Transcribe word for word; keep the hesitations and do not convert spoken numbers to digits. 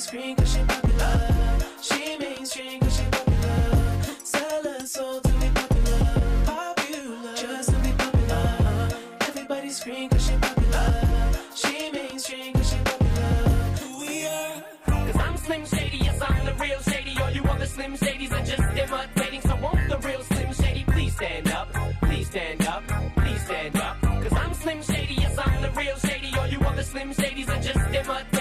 screen cause she popular. She mainstream cause she popular. Sell her soul to be popular. Popular, just to be popular. Everybody scream cause she popular. She mainstream cause she popular. Who we are? Cause I'm Slim Shady, yes I'm the real Shady. All you other Slim Shadys are just imitating. So won't the real Slim Shady please stand up? Please stand up, please stand up. Cause I'm Slim Shady, yes I'm the real Shady. All you other Slim Shadys are just imitating.